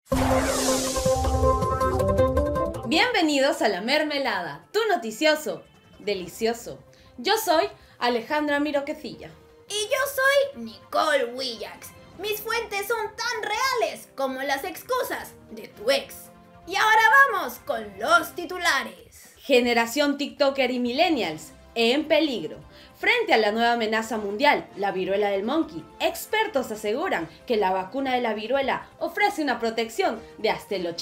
Bienvenidos a La Mermelada, tu noticioso, delicioso. Yo soy Alejandra Miroquecilla. Y yo soy Nicole Willax. Mis fuentes son tan reales como las excusas de tu ex. Y ahora vamos con los titulares. Generación TikToker y Millennials en peligro. Frente a la nueva amenaza mundial, la viruela del monkey, expertos aseguran que la vacuna de la viruela ofrece una protección de hasta el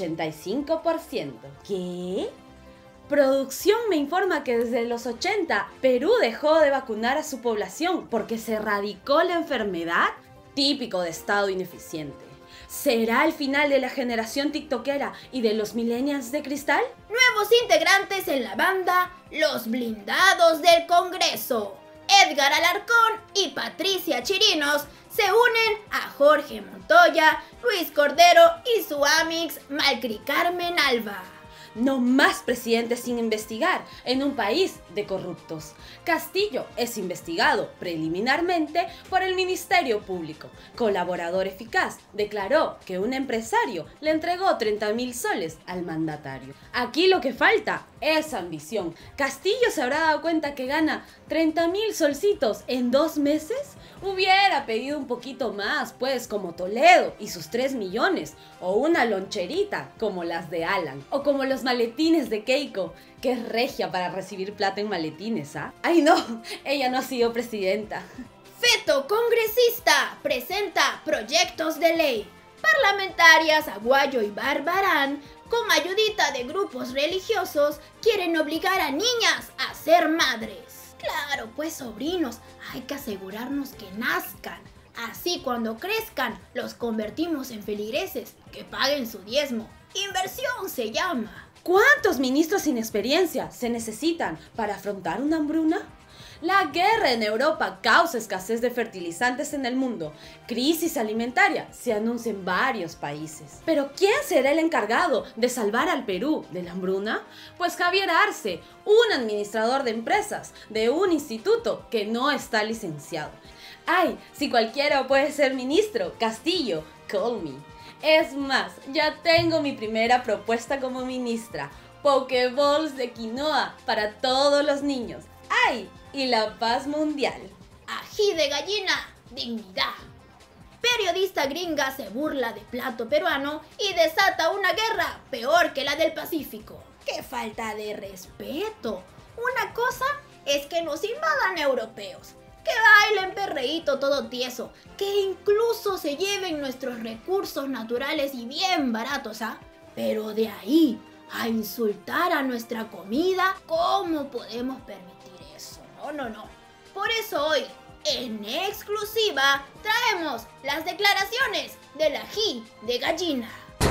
85%. ¿Qué? Producción me informa que desde los 80, Perú dejó de vacunar a su población porque se erradicó la enfermedad. Típico de estado ineficiente. ¿Será el final de la generación tiktokera y de los millennials de cristal? Nuevos integrantes en la banda Los Blindados del Congreso. Edgar Alarcón y Patricia Chirinos se unen a Jorge Montoya, Luis Cordero y su amix Malcri Carmen Alba. No más presidentes sin investigar en un país de corruptos. Castillo es investigado preliminarmente por el Ministerio Público. Colaborador eficaz declaró que un empresario le entregó 30.000 soles al mandatario. Aquí lo que falta es ambición. ¿Castillo se habrá dado cuenta que gana 30.000 solcitos en 2 meses? Hubiera pedido un poquito más, pues, como Toledo y sus 3 millones, o una loncherita como las de Alan, o como los maletines de Keiko, que es regia para recibir plata en maletines, ¿ah? ¡Ay no! Ella no ha sido presidenta. Feto congresista presenta proyectos de ley. Parlamentarias Aguayo y Barbarán, con ayudita de grupos religiosos, quieren obligar a niñas a ser madres. Claro, pues sobrinos, hay que asegurarnos que nazcan. Así cuando crezcan, los convertimos en feligreses que paguen su diezmo. Inversión se llama. ¿Cuántos ministros sin experiencia se necesitan para afrontar una hambruna? La guerra en Europa causa escasez de fertilizantes en el mundo. Crisis alimentaria se anuncia en varios países. ¿Pero quién será el encargado de salvar al Perú de la hambruna? Pues Javier Arce, un administrador de empresas de un instituto que no está licenciado. ¡Ay! Si cualquiera puede ser ministro, Castillo, call me. Es más, ya tengo mi primera propuesta como ministra. Pokéballs de quinoa para todos los niños. ¡Ay! Y la paz mundial. Ají de gallina, dignidad. Periodista gringa se burla de plato peruano y desata una guerra peor que la del Pacífico. ¡Qué falta de respeto! Una cosa es que nos invadan europeos, que bailen perreíto todo tieso, que incluso se lleven nuestros recursos naturales y bien baratos, ¿ah? Pero de ahí a insultar a nuestra comida, ¿cómo podemos permitir eso? No. Por eso hoy, en exclusiva, traemos las declaraciones del ají de gallina.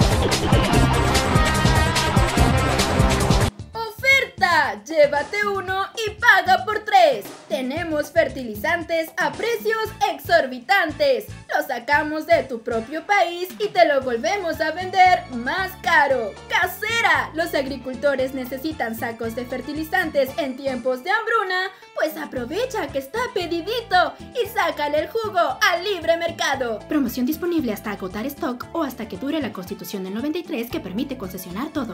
¡Oferta! Llévate uno y paga por 3. Tenemos fertilizantes a precios exorbitantes. Los sacamos de tu propio país y te lo volvemos a vender más caro. ¡Casera! Los agricultores necesitan sacos de fertilizantes en tiempos de hambruna, pues aprovecha que está pedidito y sácale el jugo al libre mercado. Promoción disponible hasta agotar stock o hasta que dure la Constitución del 93 que permite concesionar todo.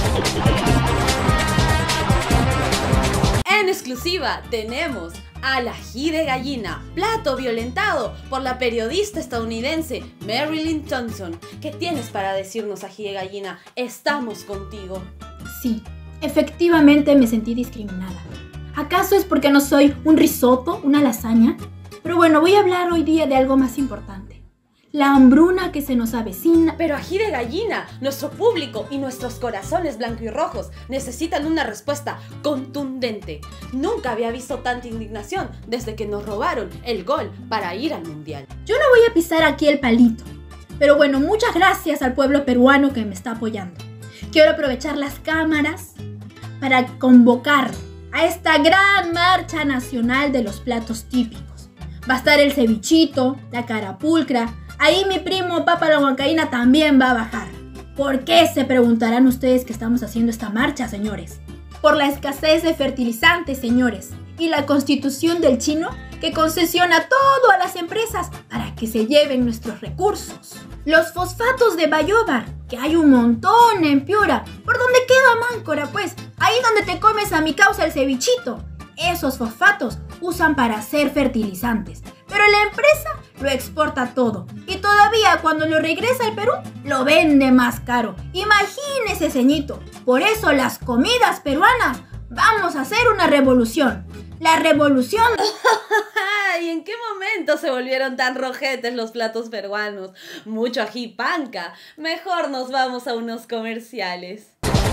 En exclusiva tenemos al ají de gallina, plato violentado por la periodista estadounidense Marilyn Thompson. ¿Qué tienes para decirnos, ají de gallina? Estamos contigo. Sí, efectivamente me sentí discriminada. ¿Acaso es porque no soy un risotto, una lasaña? Pero bueno, voy a hablar hoy día de algo más importante. La hambruna que se nos avecina. Pero ají de gallina, nuestro público y nuestros corazones blanco y rojos necesitan una respuesta contundente. Nunca había visto tanta indignación desde que nos robaron el gol para ir al mundial. Yo no voy a pisar aquí el palito, pero bueno, muchas gracias al pueblo peruano que me está apoyando. Quiero aprovechar las cámaras para convocar a esta gran marcha nacional de los platos típicos. Va a estar el cevichito, la carapulcra. Ahí mi primo Papa la Huancaína también va a bajar. ¿Por qué? Se preguntarán ustedes que estamos haciendo esta marcha, señores. Por la escasez de fertilizantes, señores. Y la constitución del chino que concesiona todo a las empresas para que se lleven nuestros recursos. Los fosfatos de Bayóvar, que hay un montón en Piura, por donde queda Máncora, pues, ahí donde te comes a mi causa el cevichito. Esos fosfatos usan para hacer fertilizantes, pero la empresa lo exporta todo y todavía cuando lo regresa al Perú lo vende más caro. Imagínese, ceñito, por eso las comidas peruanas vamos a hacer una revolución. La revolución... ¿Y en qué momento se volvieron tan rojetes los platos peruanos? Mucho ají panca. Mejor nos vamos a unos comerciales.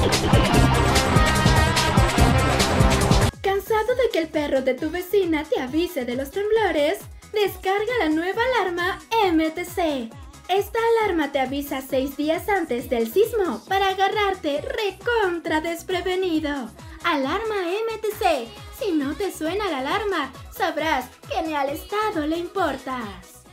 ¿Cansado de que el perro de tu vecina te avise de los temblores? Descarga la nueva alarma MTC. Esta alarma te avisa 6 días antes del sismo para agarrarte recontra desprevenido. Alarma MTC. Si no te suena la alarma, sabrás que ni al Estado le importas.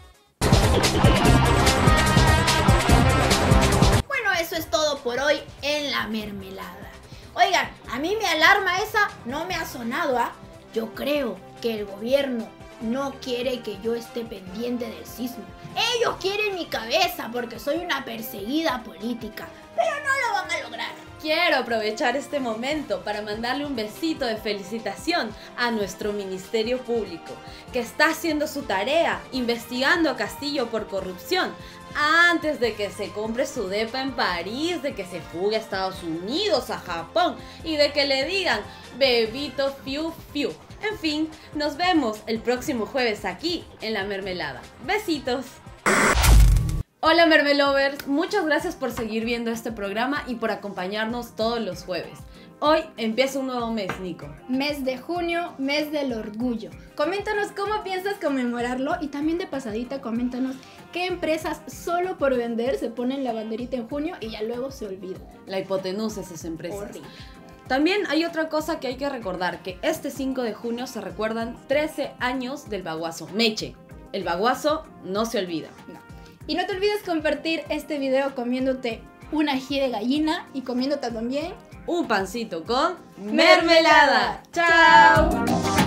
Bueno, eso es todo por hoy en La Mermelada. Oigan, a mí mi alarma esa no me ha sonado, ¿ah? Yo creo que el gobierno no quiere que yo esté pendiente del sismo. Ellos quieren mi cabeza porque soy una perseguida política, pero no lo van a lograr. Quiero aprovechar este momento para mandarle un besito de felicitación a nuestro Ministerio Público, que está haciendo su tarea investigando a Castillo por corrupción antes de que se compre su depa en París, de que se fugue a Estados Unidos, a Japón y de que le digan bebito fiu fiu. En fin, nos vemos el próximo jueves aquí en La Mermelada. Besitos. Hola Mermelovers, muchas gracias por seguir viendo este programa y por acompañarnos todos los jueves. Hoy empieza un nuevo mes, Nico. Mes de junio, mes del orgullo. Coméntanos cómo piensas conmemorarlo y también de pasadita coméntanos qué empresas solo por vender se ponen la banderita en junio y ya luego se olvidan. La hipotenusa esas empresas. Horrible. También hay otra cosa que hay que recordar, que este 5 de junio se recuerdan 13 años del baguazo Meche. El baguazo no se olvida. No. Y no te olvides compartir este video comiéndote un ají de gallina y comiéndote también Un pancito con mermelada. ¡Chao!